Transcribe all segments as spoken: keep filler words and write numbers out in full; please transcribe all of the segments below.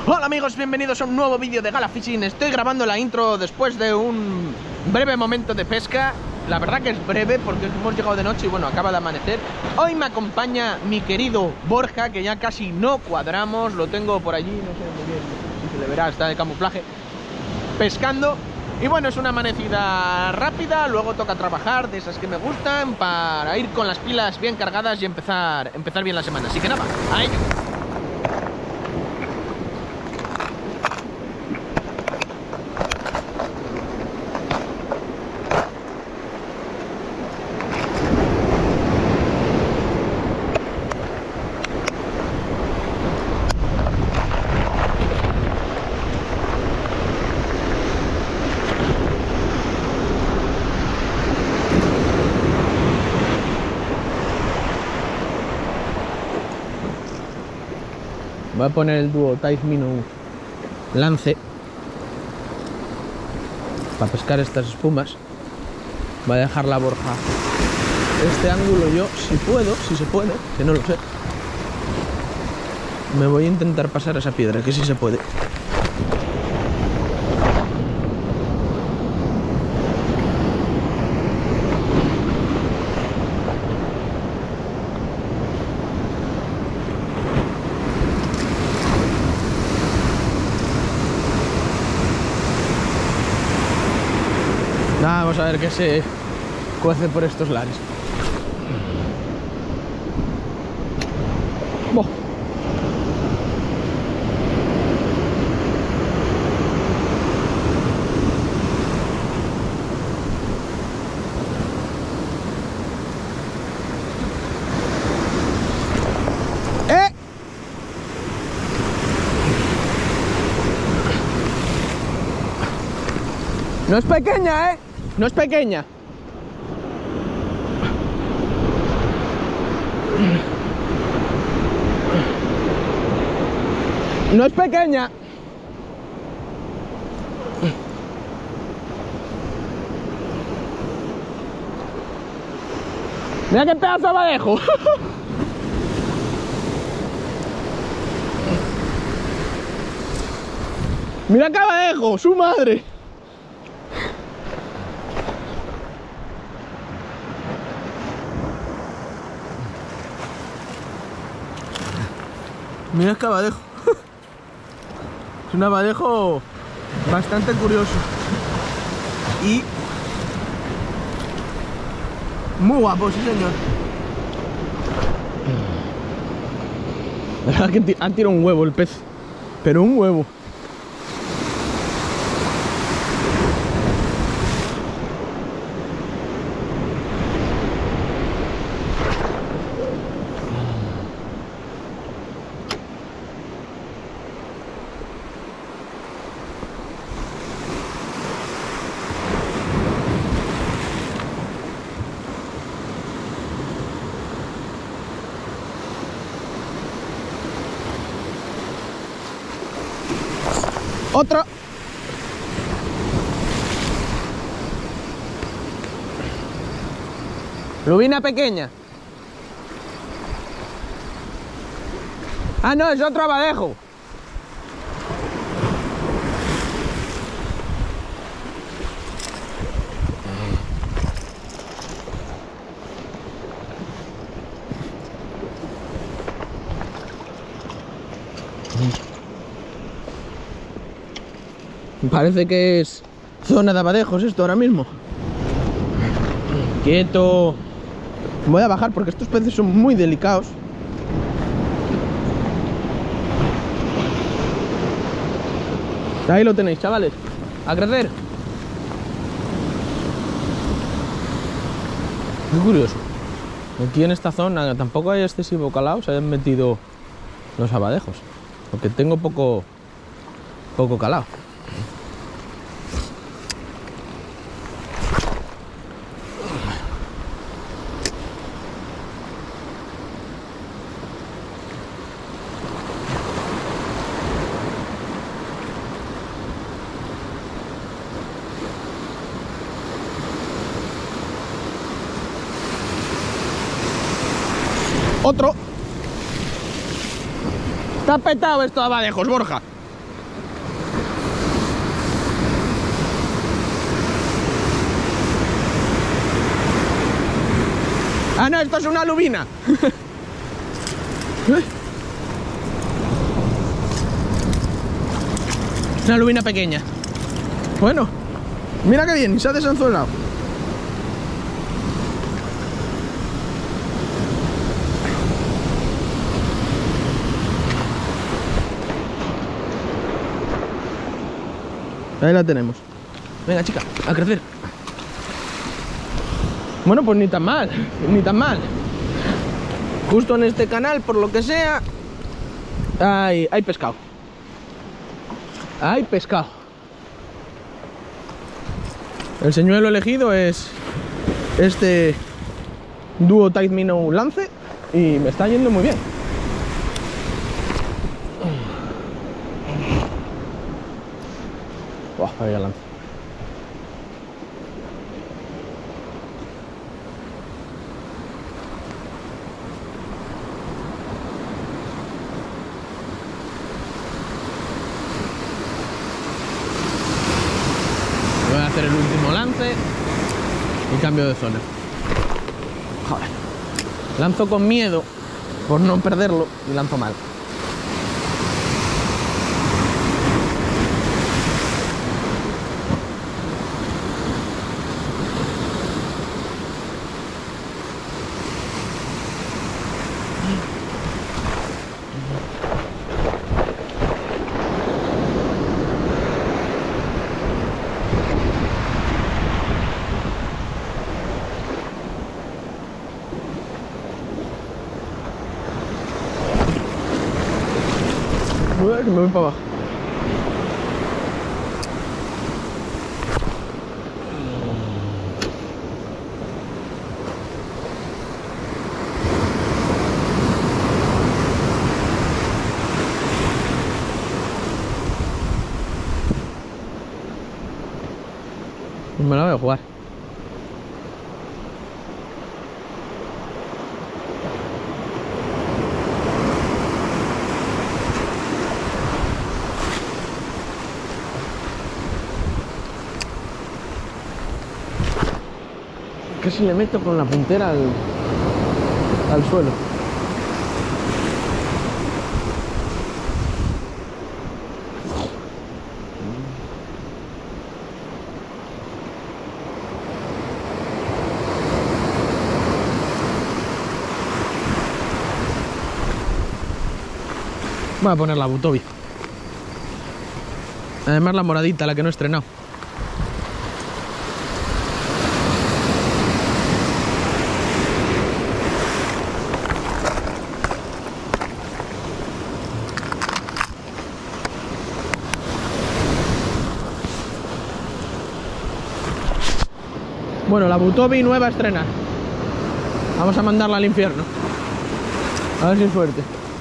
Hola amigos, bienvenidos a un nuevo vídeo de Gala Fishing. Estoy grabando la intro después de un breve momento de pesca. La verdad que es breve porque hemos llegado de noche y bueno, acaba de amanecer. Hoy me acompaña mi querido Borja, que ya casi no cuadramos. Lo tengo por allí, no sé muy bien si se le verá, está de camuflaje, pescando. Y bueno, es una amanecida rápida, luego toca trabajar, de esas que me gustan, para ir con las pilas bien cargadas y empezar, empezar bien la semana. Así que nada, a ello. Voy a poner el dúo Tide Minnow Lance para pescar estas espumas. Voy a dejar la Borja este ángulo yo, si puedo, si se puede, que no lo sé. Me voy a intentar pasar esa piedra, que sí se puede. Vamos a ver qué se cuece por estos lares. ¡Boh! ¡Eh! No es pequeña, ¿eh? No es pequeña. No es pequeña. Mira qué pedazo de abadejo. Mira qué abadejo, su madre. Mira qué abadejo. Es un abadejo bastante curioso y muy guapo, sí señor. La verdad que han tirado un huevo el pez, pero un huevo. Otro. Lubina pequeña. Ah, no, es otro abadejo. Parece que es zona de abadejos esto ahora mismo. Quieto. Voy a bajar porque estos peces son muy delicados. Ahí lo tenéis, chavales. A crecer. Muy curioso. Aquí en esta zona tampoco hay excesivo calado. Se hayan metido los abadejos, porque tengo poco, poco calado. Otro. Está petado esto de abadejos, Borja. Ah, no, esto es una lubina. Una lubina pequeña. Bueno, mira qué bien, se ha desanzuelado. Ahí la tenemos. Venga, chica, a crecer. Bueno, pues ni tan mal, ni tan mal. Justo en este canal, por lo que sea, hay, hay pescado. Hay pescado. El señuelo elegido es este Duo Tide Minnow Lance y me está yendo muy bien. Oh, vaya lance. Voy a hacer el último lance y cambio de zona. Joder. Lanzo con miedo por no perderlo y lanzo mal. Que me voy para abajo. Me la voy a jugar. Casi le meto con la puntera al, al suelo. Voy a poner la Butobi. Además la moradita, la que no he estrenado. Bueno, la Butobi nueva a estrenar. Vamos a mandarla al infierno. A ver si hay suerte.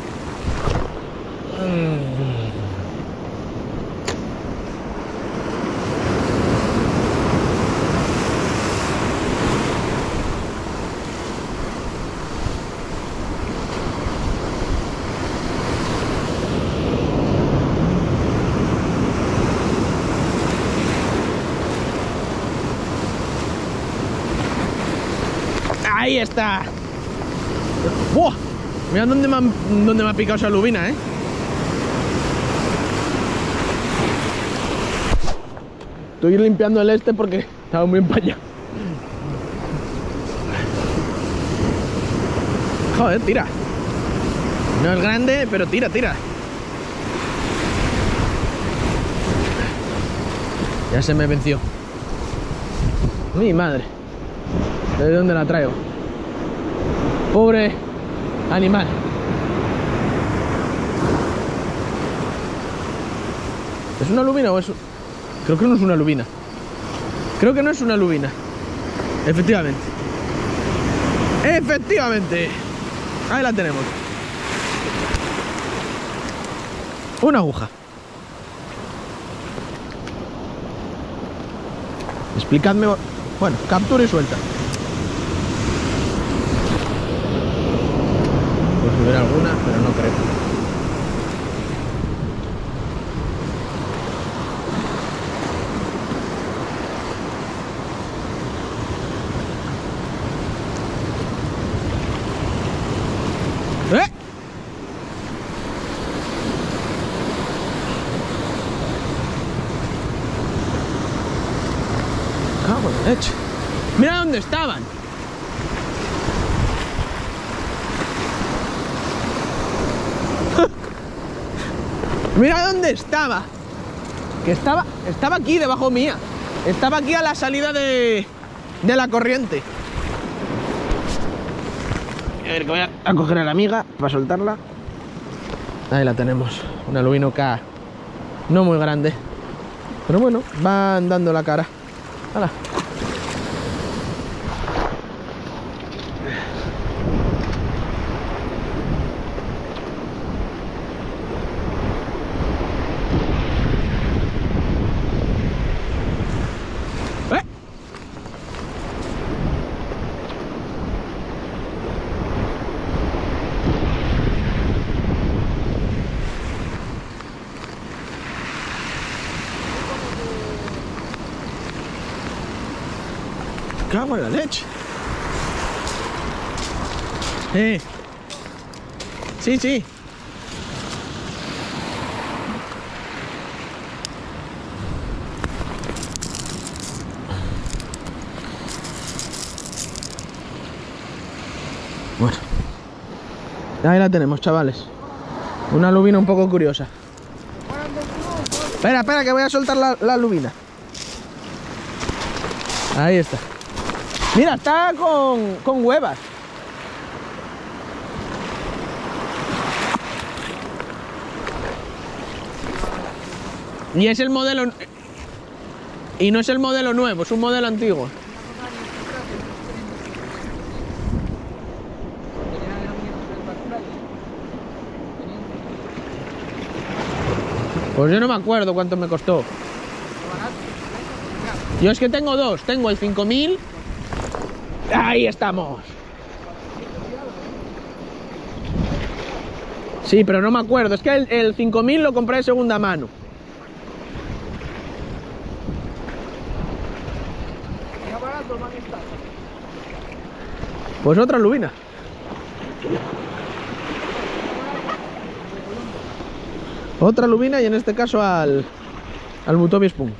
Ahí está. ¡Buah! Mira dónde me, han, dónde me ha picado esa lubina, ¿eh? Estoy limpiando el este porque estaba muy empañado. Joder, tira. No es grande, pero tira, tira. Ya se me venció. Mi madre. ¿De dónde la traigo? Pobre animal. ¿Es una lubina o es...? Creo que no es una lubina. Creo que no es una lubina. Efectivamente. Efectivamente. Ahí la tenemos. Una aguja. Explicadme... Bueno, captura y suelta. Pues hubiera alguna, pero no creo. cago en la leche. Mira dónde estaban. Mira dónde estaba. Que estaba, estaba aquí debajo mía. Estaba aquí a la salida de, de la corriente. A ver, que voy a, a coger a la amiga para soltarla. Ahí la tenemos. Una albino K. No muy grande. Pero bueno, van dando la cara. ¡Hala! Cago en la leche. Eh. Sí, sí. Bueno. Ahí la tenemos, chavales. Una lubina un poco curiosa. Espera, espera, que voy a soltar la, la lubina. Ahí está. Mira, está con, con huevas. Y es el modelo... Y no es el modelo nuevo, es un modelo antiguo. Pues yo no me acuerdo cuánto me costó. Yo es que tengo dos. Tengo el cinco mil... ¡Ahí estamos! Sí, pero no me acuerdo. Es que el, el cinco mil lo compré de segunda mano. Pues otra lubina. Otra lubina y en este caso al, al Butobi Spoon.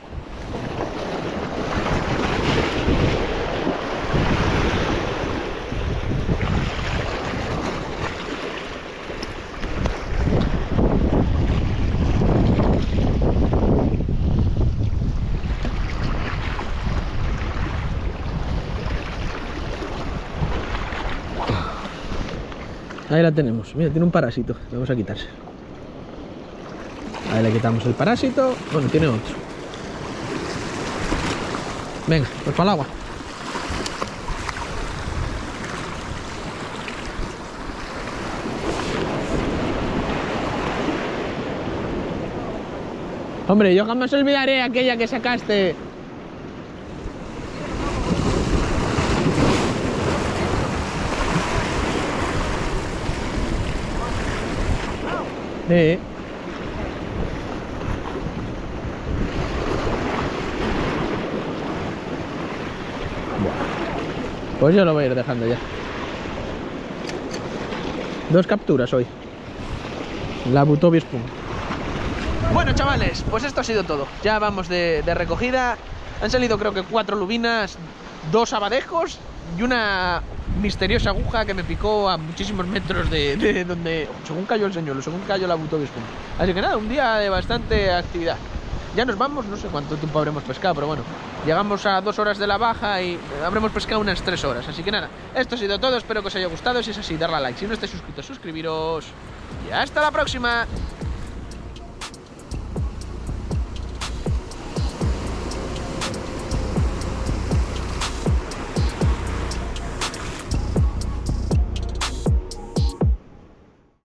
Ahí la tenemos. Mira, tiene un parásito. Vamos a quitarse. Ahí le quitamos el parásito. Bueno, tiene otro. Venga, pues para el agua. Hombre, yo jamás olvidaré aquella que sacaste. Sí. Pues yo lo voy a ir dejando ya. Dos capturas hoy. La Butobi Spoon. Bueno, chavales, pues esto ha sido todo. Ya vamos de, de recogida. Han salido creo que cuatro lubinas, dos abadejos y una misteriosa aguja que me picó a muchísimos metros de, de donde, según cayó el señuelo, según cayó la Butobi Spoon. Así que nada, un día de bastante actividad. Ya nos vamos, no sé cuánto tiempo habremos pescado, pero bueno, llegamos a dos horas de la baja y habremos pescado unas tres horas. Así que nada, esto ha sido todo, espero que os haya gustado. Si es así, darle a like. Si no estáis suscritos, suscribiros. Y hasta la próxima.